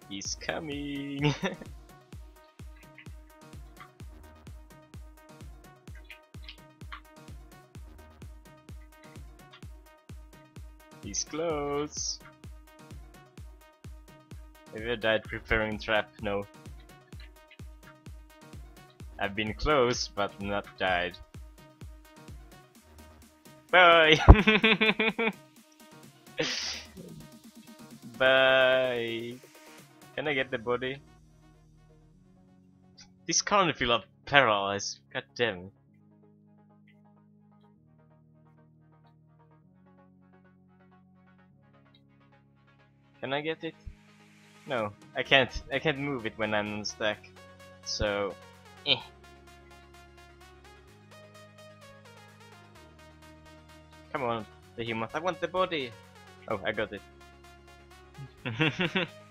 He's coming. He's close. Have you died preparing trap? No. I've been close, but not died. Bye! Bye! Can I get the body? This can't feel up paralyzed. God damn it. Can I get it? No, I can't. I can't move it when I'm on stack. So, eh. Come on, Behemoth. I want the body. Oh, I got it.